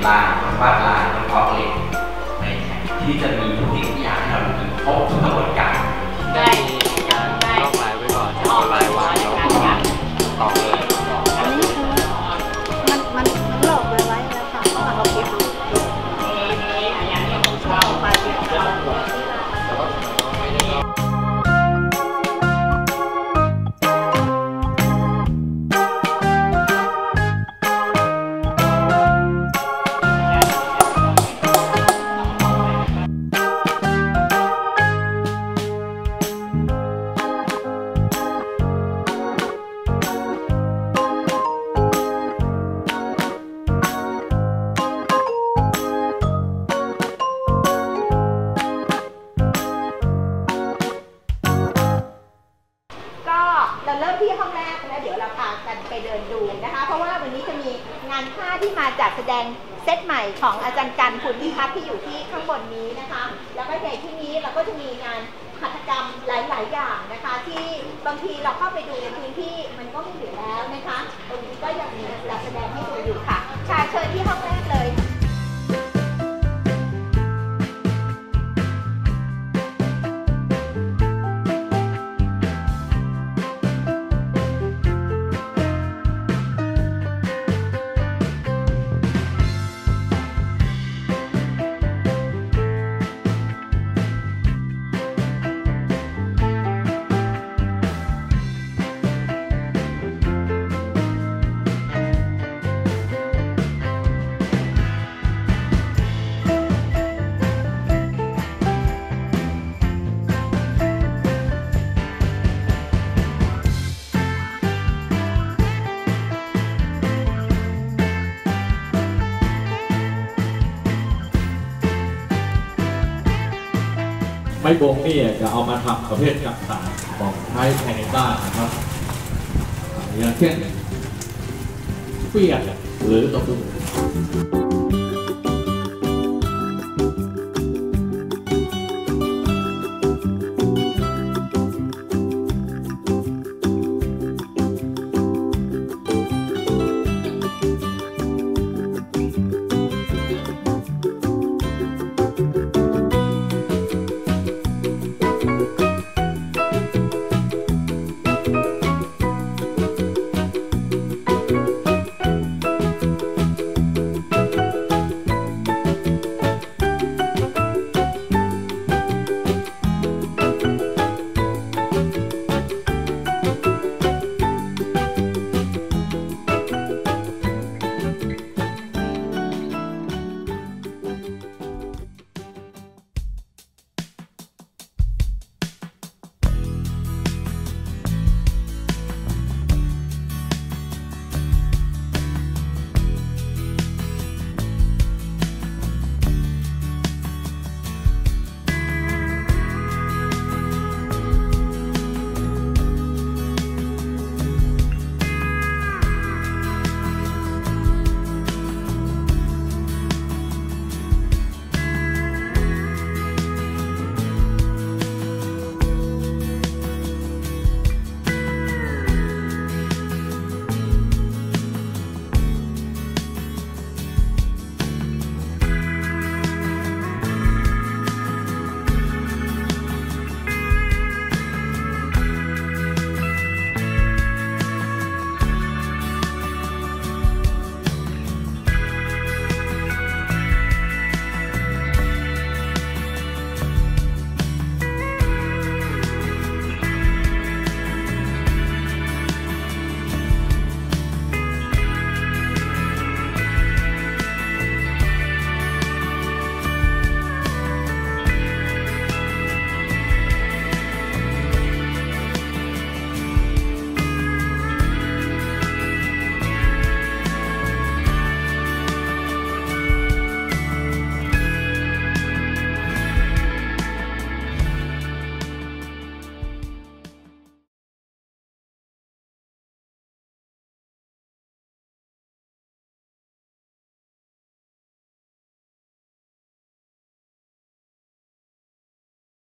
ลายวาดลายเคาะเหล็กในที่จะมีทุกสิ่งทุกอย่างให้เราดูครบทุกกระบวนการได้ลอกลายไว้ก่อนเอาลายวางแล้วต่อเลยอันนี้คือมันหลอกไว้แล้วค่ะเราคิดเราเริ่มที่ห้องแรกแล้วเดี๋ยวเราพากันไปเดินดูนะคะเพราะว่าวันนี้จะมีงานผ้าที่มาจากแสดงเซตใหม่ของอาจารย์กันคุณพิพัฒน์ที่อยู่ที่ข้างบนนี้นะคะแล้วก็ในที่นี้เราก็จะมีงานหัตถกรรมหลายๆอย่างนะคะที่บางทีเราเข้าไปดูในพื้นที่มันก็ไม่เหลือแล้วนะคะตรงนี้ก็ยังมีการแสดงให้ดูอยู่ค่ะเชิญที่ห้องแรกเลยไม้บงนี่จะเอามาทำประเภทจักสารของใช้ภายในบ้านนะครับอย่างเช่นเฟียดหรือตะปู